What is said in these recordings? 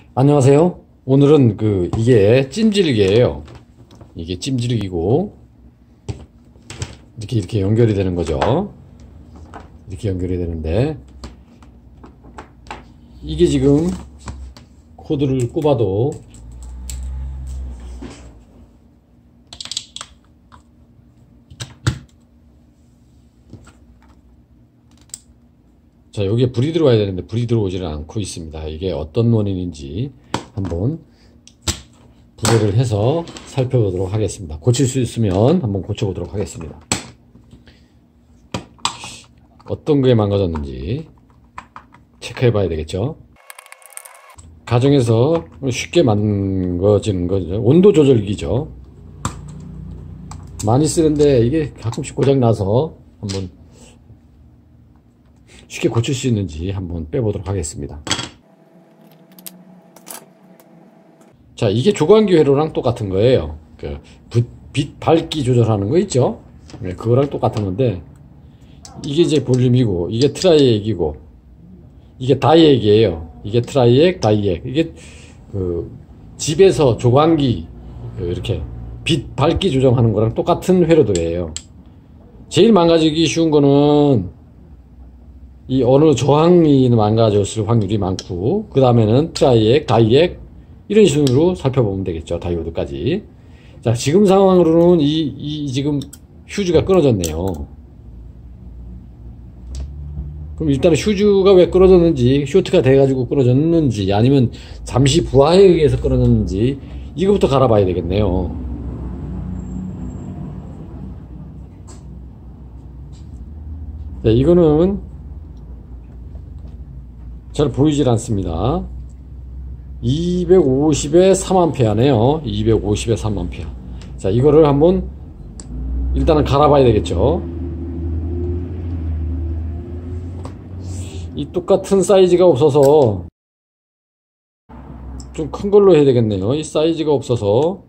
안녕하세요. 오늘은 이게 찜질기예요. 이게 찜질기고 이렇게 연결이 되는 거죠. 이렇게 연결이 되는데 이게 지금 코드를 꼽아도 자, 여기에 불이 들어와야 되는데 불이 들어오지는 않고 있습니다. 이게 어떤 원인인지 한번 분해를 해서 살펴보도록 하겠습니다. 고칠 수 있으면 한번 고쳐보도록 하겠습니다. 어떤 게 망가졌는지 체크해 봐야 되겠죠. 가정에서 쉽게 망가지는 거죠. 온도 조절기죠. 많이 쓰는데 이게 가끔씩 고장 나서 한번 쉽게 고칠 수 있는지 한번 빼보도록 하겠습니다. 자, 이게 조광기 회로랑 똑같은 거예요. 빛 밝기 조절하는 거 있죠? 네, 그거랑 똑같은 건데 이게 이제 볼륨이고 이게 트라이액이고 이게 다이액이에요. 이게 트라이액, 다이액. 이게 집에서 조광기 이렇게 빛 밝기 조정하는 거랑 똑같은 회로도예요. 제일 망가지기 쉬운 거는 이 어느 저항이 망가졌을 확률이 많고 그 다음에는 트라이액, 다이액 이런 식으로 살펴보면 되겠죠. 다이오드까지. 자, 지금 상황으로는 지금 휴즈가 끊어졌네요. 그럼 일단은 휴즈가 왜 끊어졌는지, 쇼트가 돼가지고 끊어졌는지, 아니면 잠시 부하에 의해서 끊어졌는지, 이거부터 갈아봐야 되겠네요. 자, 이거는 잘 보이질 않습니다. 250에 3A네요. 250에 3A. 자, 이거를 한번 일단은 갈아봐야 되겠죠. 이 똑같은 사이즈가 없어서 좀 큰 걸로 해야 되겠네요. 이 사이즈가 없어서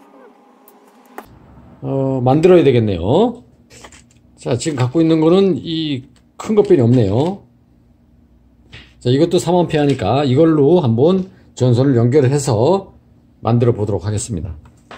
만들어야 되겠네요. 자, 지금 갖고 있는 거는 이 큰 것뿐이 없네요. 자, 이것도 3A니까 이걸로 한번 전선을 연결을 해서 만들어 보도록 하겠습니다.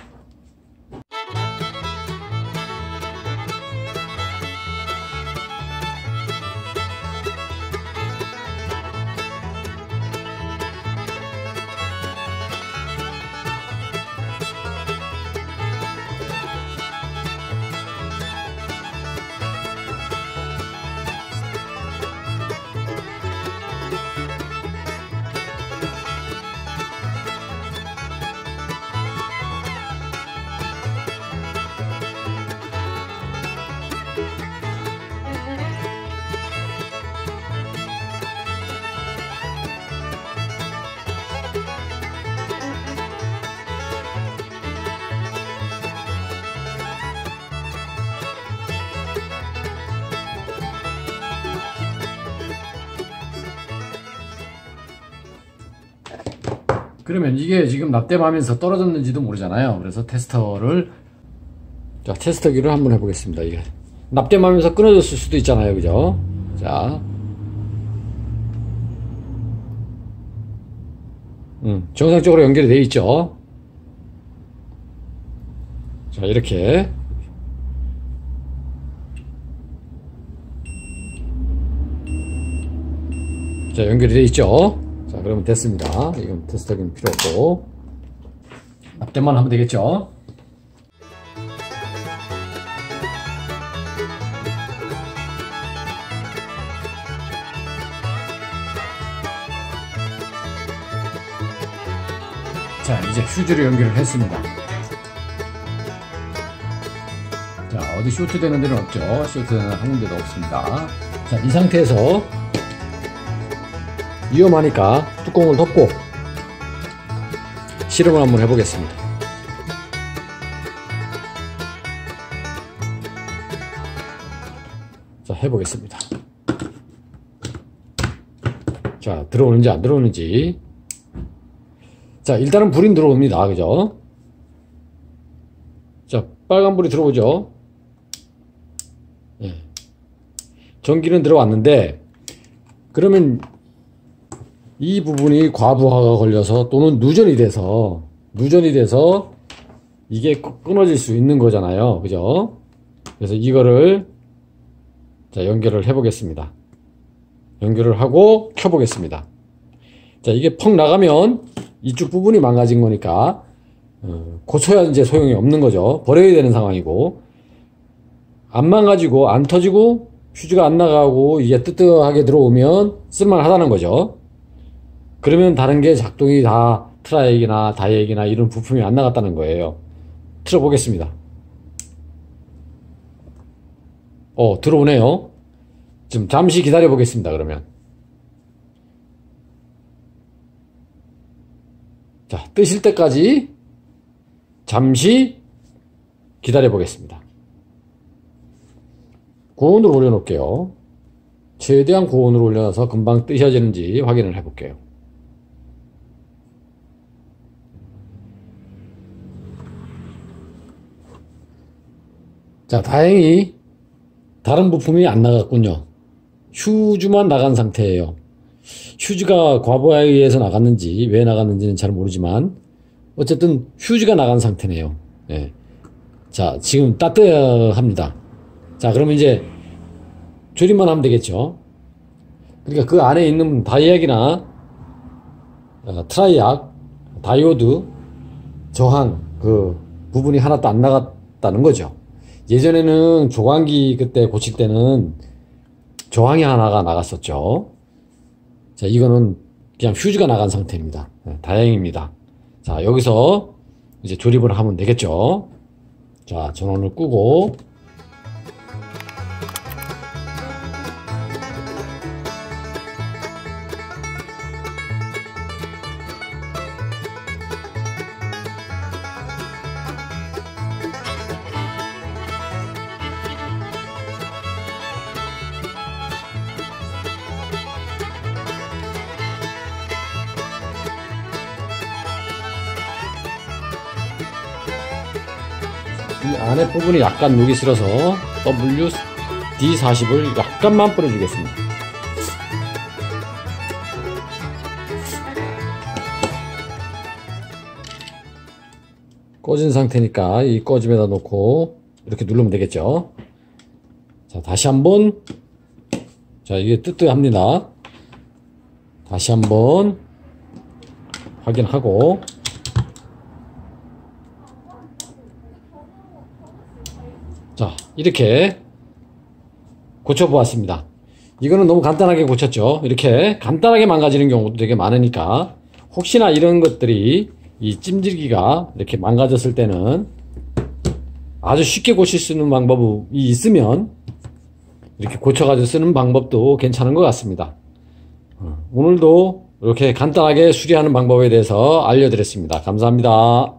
그러면 이게 지금 납땜하면서 떨어졌는지도 모르잖아요. 그래서 테스터기를 한번 해보겠습니다. 이게 납땜하면서 끊어졌을 수도 있잖아요. 그죠? 자, 정상적으로 연결이 되어 있죠. 자, 이렇게 자, 연결이 되어 있죠. 자, 그러면 됐습니다. 이건 테스터기는 필요 없고 납땜만 하면 되겠죠. 자, 이제 휴즈를 연결을 했습니다. 자, 어디 쇼트 되는 데는 없죠. 쇼트 되는 한 군데도 없습니다. 자, 이 상태에서 위험하니까 뚜껑을 덮고 실험을 한번 해보겠습니다. 자, 해보겠습니다. 자, 들어오는지 안 들어오는지. 자, 일단은 불이 들어옵니다. 그죠? 자, 빨간불이 들어오죠? 예. 전기는 들어왔는데, 그러면 이 부분이 과부하가 걸려서 또는 누전이 돼서 이게 끊어질 수 있는 거잖아요. 그죠? 그래서 이거를 자, 연결을 해 보겠습니다. 연결을 하고 켜 보겠습니다. 자, 이게 펑 나가면 이쪽 부분이 망가진 거니까 고쳐야 이제 소용이 없는 거죠. 버려야 되는 상황이고, 안 망가지고 안 터지고 휴지가 안 나가고 이게 뜨뜻하게 들어오면 쓸만하다는 거죠. 그러면 다른 게 작동이 다 트라이액이나 다이액이나 이런 부품이 안 나갔다는 거예요. 틀어 보겠습니다. 들어오네요. 좀 잠시 기다려 보겠습니다. 그러면 자, 뜨실 때까지 잠시 기다려 보겠습니다. 고온으로 올려놓을게요. 최대한 고온으로 올려놔서 금방 뜨셔지는지 확인을 해볼게요. 자, 다행히 다른 부품이 안 나갔군요. 휴즈만 나간 상태예요. 휴즈가 과부하에 의해서 나갔는지 왜 나갔는지는 잘 모르지만 어쨌든 휴즈가 나간 상태네요. 네. 자, 지금 따뜻합니다. 자, 그러면 이제 조립만 하면 되겠죠. 그러니까 그 안에 있는 다이액이나 트라이악, 다이오드, 저항 그 부분이 하나도 안 나갔다는 거죠. 예전에는 조광기 그때 고칠 때는 저항이 하나가 나갔었죠. 자, 이거는 그냥 휴즈가 나간 상태입니다. 네, 다행입니다. 자, 여기서 이제 조립을 하면 되겠죠. 자, 전원을 끄고 이 안에 부분이 약간 녹이 슬어서 WD-40을 약간만 뿌려주겠습니다. 꺼진 상태니까 이 꺼짐에다 놓고 이렇게 누르면 되겠죠. 자, 다시 한번. 자, 이게 뜨뜻합니다. 다시 한번 확인하고. 자, 이렇게 고쳐보았습니다. 이거는 너무 간단하게 고쳤죠. 이렇게 간단하게 망가지는 경우도 되게 많으니까 혹시나 이런 것들이 이 찜질기가 이렇게 망가졌을 때는 아주 쉽게 고칠 수 있는 방법이 있으면 이렇게 고쳐가지고 쓰는 방법도 괜찮은 것 같습니다. 오늘도 이렇게 간단하게 수리하는 방법에 대해서 알려드렸습니다. 감사합니다.